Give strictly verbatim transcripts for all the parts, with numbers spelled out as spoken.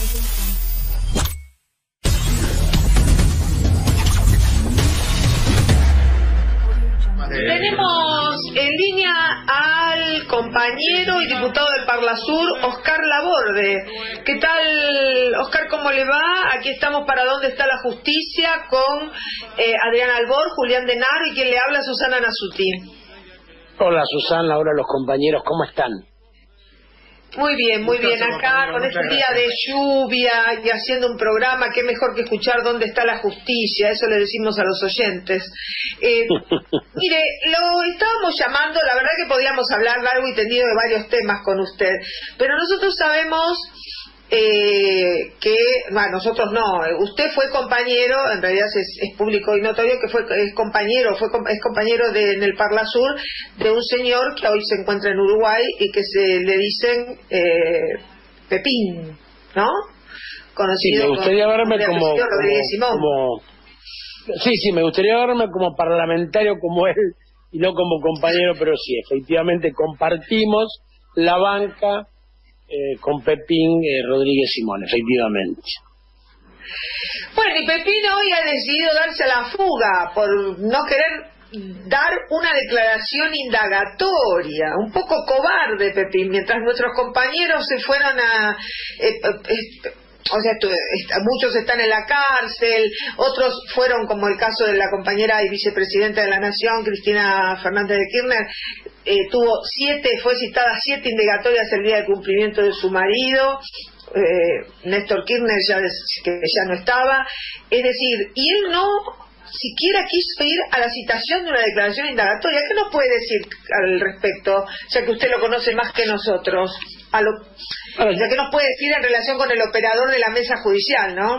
Tenemos en línea al compañero y diputado del Parlasur, Oscar Laborde. ¿Qué tal, Oscar? ¿Cómo le va? Aquí estamos para ¿Dónde está la justicia? Con eh, Adrián Albor, Julián Denaro y quien le habla, Susana Nasuti. Hola, Susana, hola los compañeros, ¿cómo están? Muy bien, muy bien, acá con este día de lluvia y haciendo un programa, qué mejor que escuchar Dónde está la justicia, eso le decimos a los oyentes. Eh, mire, lo estábamos llamando, la verdad que podíamos hablar largo y tendido de varios temas con usted, pero nosotros sabemos eh, que, bueno, nosotros no, usted fue compañero, en realidad es, es público y notorio que fue es compañero, fue es compañero de, en el Parlasur de un señor que hoy se encuentra en Uruguay y que se le dicen eh, Pepín, ¿no? Conocido sí, me gustaría como, verme como, Rodríguez Simón. como sí, sí, me gustaría verme como parlamentario como él y no como compañero, pero sí, efectivamente compartimos la banca Eh, con Pepín eh, Rodríguez Simón, efectivamente. Bueno, y Pepín hoy ha decidido darse a la fuga por no querer dar una declaración indagatoria, un poco cobarde Pepín, mientras nuestros compañeros se fueron a... Eh, eh, o sea, muchos están en la cárcel, otros fueron, como el caso de la compañera y vicepresidenta de la Nación, Cristina Fernández de Kirchner, eh, tuvo siete, fue citada siete indagatorias el día del cumplimiento de su marido, eh, Néstor Kirchner ya, que ya no estaba, es decir, y él no siquiera quiso ir a la citación de una declaración indagatoria. ¿Qué nos puede decir al respecto, ya que usted lo conoce más que nosotros? A lo, ya que nos puede decir en relación con el operador de la mesa judicial, ¿no?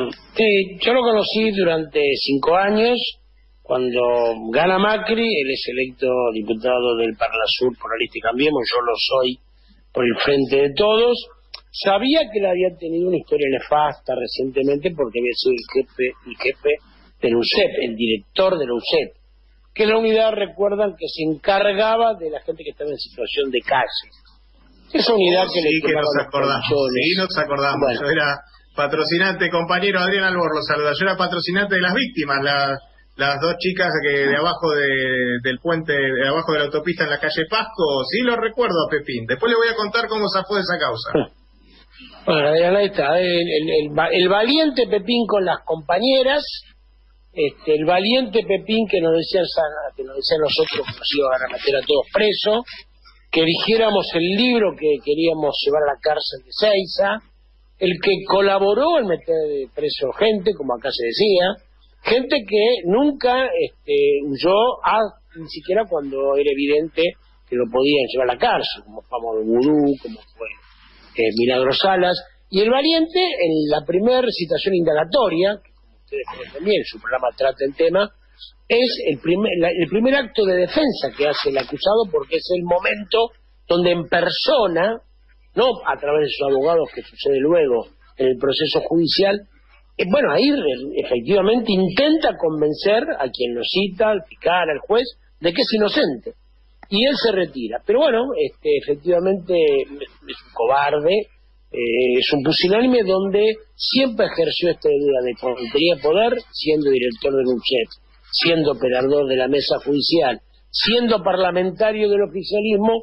Sí, yo lo conocí durante cinco años, cuando gana Macri, él es electo diputado del Parlasur por la lista y Cambiemos, yo lo soy por el Frente de Todos. Sabía que él había tenido una historia nefasta recientemente porque había sido el jefe, el jefe del U C E P, el director del U C E P, que es la unidad, recuerdan, que se encargaba de la gente que estaba en situación de calle. Esa unidad oh, que sí, le que nos acordamos, sí, nos acordamos. Bueno. Yo era patrocinante, compañero Adrián Albor, lo saluda. Yo era patrocinante de las víctimas, la, las dos chicas que de abajo de, del puente, de abajo de la autopista en la calle Pasco, sí lo recuerdo a Pepín. Después le voy a contar cómo zafó de esa causa. Bueno, Adrián, ahí está, el, el, el, el valiente Pepín con las compañeras, este, el valiente Pepín que nos decía, que nos decía a nosotros que nos iban a meter a todos presos, que eligiéramos el libro que queríamos llevar a la cárcel de Seiza, el que colaboró en meter preso gente, como acá se decía, gente que nunca este, huyó, a, ni siquiera cuando era evidente que lo podían llevar a la cárcel, como Pamo de Vudú, como fue eh, Milagro Salas, y el valiente en la primera citación indagatoria, que como ustedes conocen bien, su programa trata el tema, es el primer, la, el primer acto de defensa que hace el acusado, porque es el momento donde en persona, no a través de sus abogados que sucede luego en el proceso judicial, eh, bueno, ahí efectivamente intenta convencer a quien lo cita, al fiscal, al juez, de que es inocente. Y él se retira. Pero bueno, este, efectivamente es un cobarde, eh, es un pusilánime donde siempre ejerció esta idea de cuando tenía poder, siendo director del U C E P, siendo operador de la mesa judicial, siendo parlamentario del oficialismo,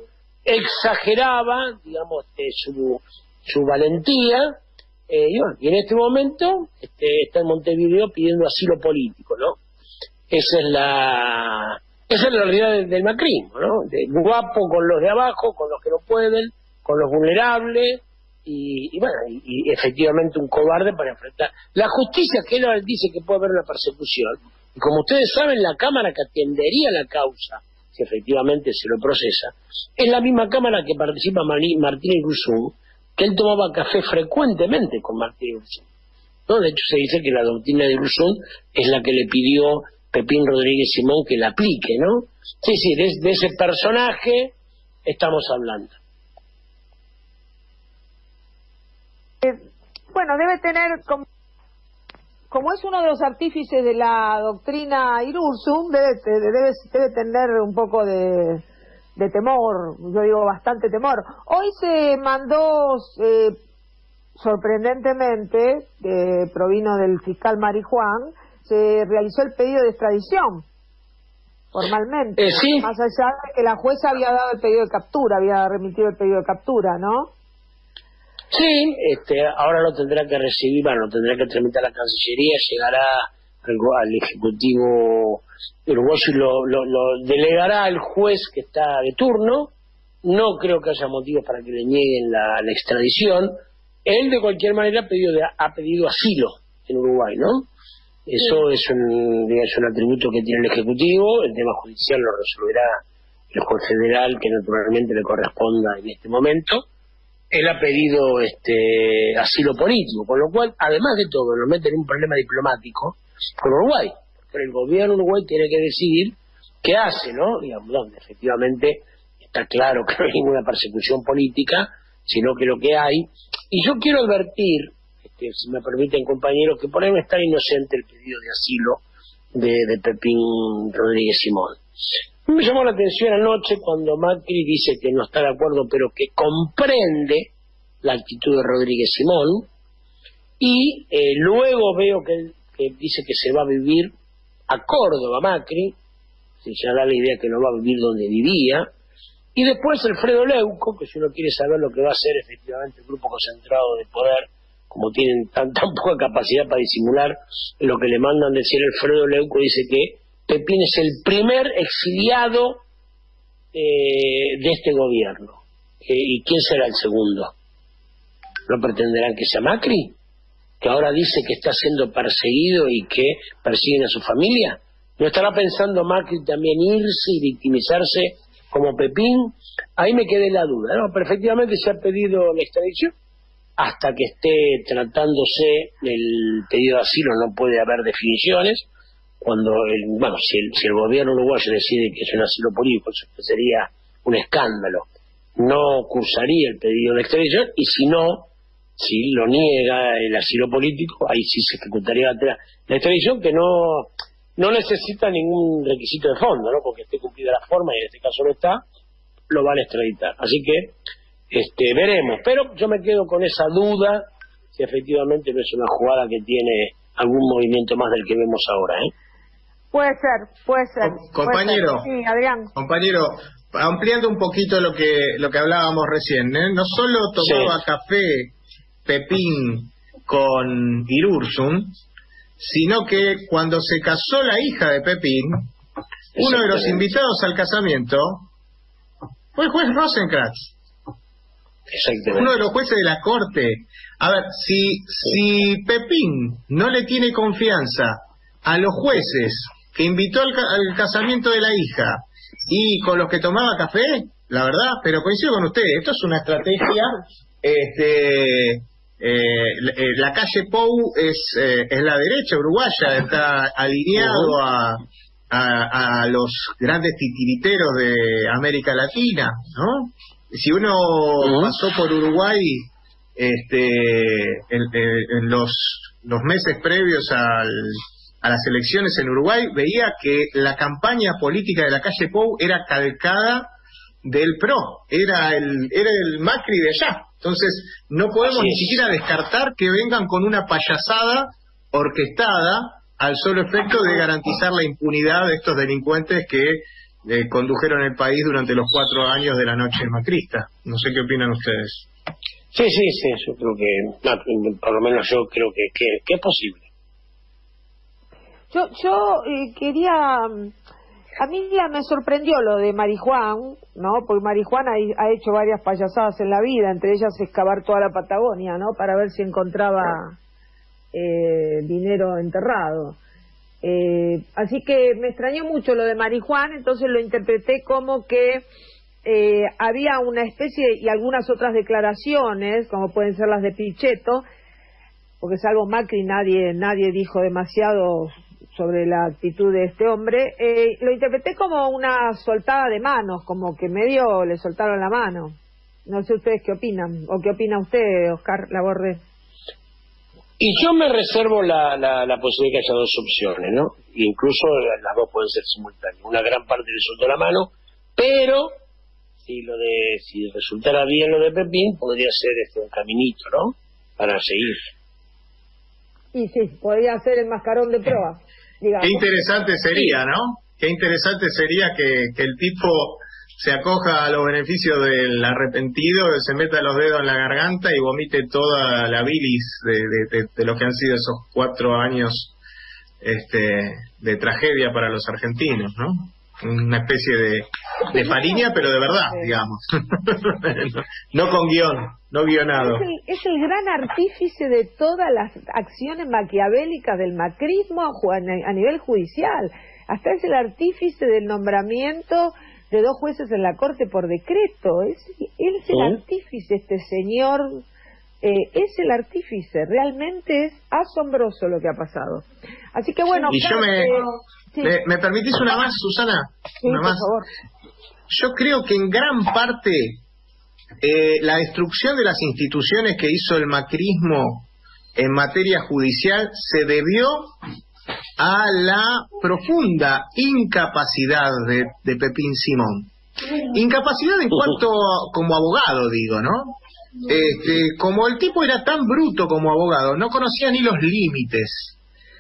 exageraba, digamos, este, su, su valentía, eh, y, bueno, y en este momento este, está en Montevideo pidiendo asilo político, ¿no? Esa es la, esa es la realidad del, del macrismo, ¿no? De, guapo con los de abajo, con los que no pueden, con los vulnerables, y, y bueno, y, y efectivamente un cobarde para enfrentar la justicia, que él dice que puede haber una persecución. Y como ustedes saben, la Cámara que atendería la causa, si efectivamente se lo procesa, es la misma Cámara que participa Martín Irurzun, que él tomaba café frecuentemente con Martín Irurzun, ¿no? De hecho se dice que la doctrina de Irurzun es la que le pidió Pepín Rodríguez Simón que la aplique, ¿no? Sí, sí, de, de ese personaje estamos hablando. Eh, bueno, debe tener como... como es uno de los artífices de la doctrina Irurzun, debe, debe, debe tener un poco de, de temor, yo digo bastante temor. Hoy se mandó, eh, sorprendentemente, eh, provino del fiscal Marijuán, se realizó el pedido de extradición formalmente, eh, ¿sí? Más allá de que la jueza había dado el pedido de captura, había remitido el pedido de captura, ¿no? Sí, este, ahora lo tendrá que recibir, bueno, lo tendrá que tramitar la Cancillería, llegará al, al Ejecutivo uruguayo y lo, lo, lo delegará al juez que está de turno. No creo que haya motivos para que le nieguen la, la extradición. Él, de cualquier manera, ha pedido, ha pedido asilo en Uruguay, ¿no? Eso sí. es, un, es un atributo que tiene el Ejecutivo. El tema judicial lo resolverá el juez federal, que naturalmente le corresponda en este momento. Él ha pedido este asilo político, con lo cual, además de todo, nos mete en un problema diplomático con Uruguay. Pero el gobierno de Uruguay tiene que decidir qué hace, ¿no? Digamos, donde efectivamente está claro que no hay ninguna persecución política, sino que lo que hay... Y yo quiero advertir, este, si me permiten, compañeros, que por ahí no está inocente el pedido de asilo de, de Pepín Rodríguez Simón. Me llamó la atención anoche cuando Macri dice que no está de acuerdo, pero que comprende la actitud de Rodríguez Simón, y eh, luego veo que él que dice que se va a vivir a Córdoba, Macri, si ya da la idea que no va a vivir donde vivía, y después Alfredo Leuco, que si uno quiere saber lo que va a hacer efectivamente el grupo concentrado de poder, como tienen tan, tan poca capacidad para disimular lo que le mandan decir, Alfredo Leuco dice que Pepín es el primer exiliado eh, de este gobierno. Eh, ¿Y quién será el segundo? ¿No pretenderán que sea Macri? Que ahora dice que está siendo perseguido y que persiguen a su familia. ¿No estará pensando Macri también irse y victimizarse como Pepín? Ahí me quedé la duda, ¿no? Pero efectivamente se ha pedido la extradición. Hasta que esté tratándose el pedido de asilo no puede haber definiciones. Cuando el, bueno, si el, si el gobierno uruguayo decide que es un asilo político, eso sería un escándalo. No cursaría el pedido de extradición, y si no, si lo niega el asilo político, ahí sí se ejecutaría la, la extradición, que no no necesita ningún requisito de fondo, ¿no? Porque esté cumplida la forma, y en este caso no está, lo van a extraditar. Así que este veremos, pero yo me quedo con esa duda si efectivamente no es una jugada que tiene algún movimiento más del que vemos ahora, ¿eh? Puede ser, puede ser. Co compañero, puede ser. Sí, Adrián. Compañero, ampliando un poquito lo que lo que hablábamos recién, ¿eh? No solo tomaba sí. café Pepín con Irurzun, sino que cuando se casó la hija de Pepín, uno de los invitados al casamiento fue el juez Rosenkrantz. Uno de los jueces de la corte. A ver, si, si Pepín no le tiene confianza a los jueces que invitó al, al casamiento de la hija y con los que tomaba café, la verdad, pero coincido con usted, esto es una estrategia. Este, eh, la calle Pou es, eh, es la derecha uruguaya, está alineado a, a, a los grandes titiriteros de América Latina, ¿no? Si uno uh-huh. pasó por Uruguay este, en, en los, los meses previos al, a las elecciones en Uruguay, veía que la campaña política de la calle Pou era calcada del P R O, era el, era el Macri de allá. Entonces, no podemos sí. ni siquiera descartar que vengan con una payasada orquestada al solo efecto de garantizar la impunidad de estos delincuentes que Eh, condujeron el país durante los cuatro años de la noche macrista. No sé qué opinan ustedes. Sí, sí, sí, yo creo que, no, por lo menos yo creo que, que, que es posible. Yo, yo eh, quería, a mí ya me sorprendió lo de Marijuán, ¿no? Porque Marijuán ha, ha hecho varias payasadas en la vida, entre ellas excavar toda la Patagonia, ¿no? Para ver si encontraba eh, dinero enterrado. Eh, así que me extrañó mucho lo de Marijuán, entonces lo interpreté como que eh, había una especie, y algunas otras declaraciones, como pueden ser las de Pichetto, porque salvo Macri nadie nadie dijo demasiado sobre la actitud de este hombre, eh, lo interpreté como una soltada de manos, como que medio le soltaron la mano. No sé ustedes qué opinan, o qué opina usted, Oscar Laborde. Y yo me reservo la, la, la posibilidad de que haya dos opciones, ¿no? Incluso las dos pueden ser simultáneas. Una gran parte le soltó la mano, pero si lo de si resultara bien lo de Pepín, podría ser este un caminito, ¿no? para seguir. Y sí, podría ser el mascarón de proa, digamos. Qué interesante sería, ¿no? Qué interesante sería que, que el tipo se acoja a los beneficios del arrepentido, se meta los dedos en la garganta y vomite toda la bilis de, de, de, de lo que han sido esos cuatro años este, de tragedia para los argentinos, ¿no? Una especie de, de pariña, pero de verdad, digamos. No con guión, no guionado. Es el, es el gran artífice de todas las acciones maquiavélicas del macrismo a nivel judicial. Hasta es el artífice del nombramiento de dos jueces en la Corte por decreto. Es, él es el ¿Oh? artífice, este señor, eh, es el artífice. Realmente es asombroso lo que ha pasado. Así que bueno, y yo me, sí. me, ¿me permitís una más, Susana? Sí, una por más. favor. Yo creo que en gran parte eh, la destrucción de las instituciones que hizo el macrismo en materia judicial se debió a la profunda incapacidad de, de Pepín Simón. Incapacidad en cuanto a, como abogado, digo, ¿no? Este, como el tipo era tan bruto como abogado, no conocía ni los límites.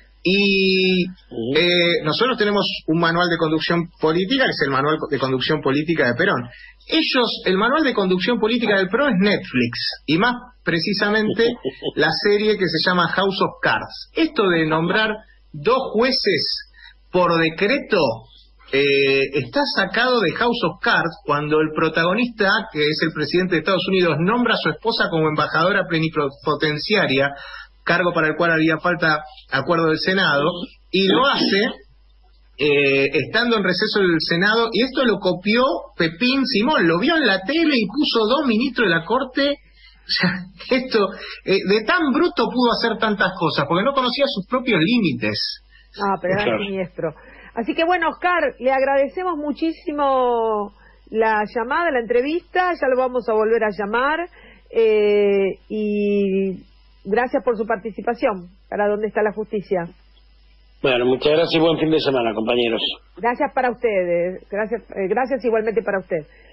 Y eh, nosotros tenemos un manual de conducción política, que es el manual de conducción política de Perón. Ellos, el manual de conducción política del Perón es Netflix, y más precisamente la serie que se llama House of Cards. Esto de nombrar dos jueces por decreto eh, está sacado de House of Cards cuando el protagonista, que es el presidente de Estados Unidos, nombra a su esposa como embajadora plenipotenciaria, cargo para el cual haría falta acuerdo del Senado, y lo hace eh, estando en receso del Senado, y esto lo copió Pepín Simón, lo vio en la tele y puso dos ministros de la Corte. O sea, esto, eh, de tan bruto pudo hacer tantas cosas, porque no conocía sus propios límites. Ah, pero era siniestro. Así que bueno, Oscar, le agradecemos muchísimo la llamada, la entrevista, ya lo vamos a volver a llamar, eh, y gracias por su participación para ¿Dónde está la justicia? Bueno, muchas gracias y buen fin de semana, compañeros. Gracias para ustedes, gracias, eh, gracias igualmente para usted.